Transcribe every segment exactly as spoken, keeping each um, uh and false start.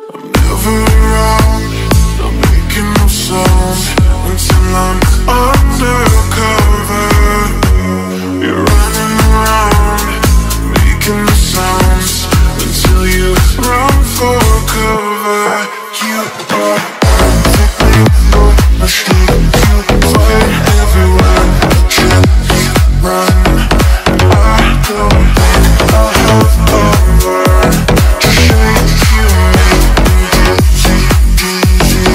I'm never around, not making no sound until I'm undercover. You're running around, making no sounds until you run for cover. You are perfectly for the street. You fight everywhere, can you run? I don't think I'll have over to shake you, make it easy.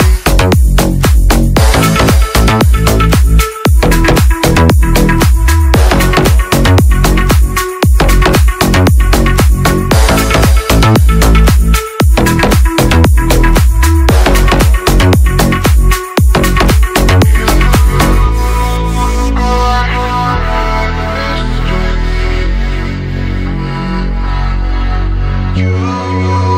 You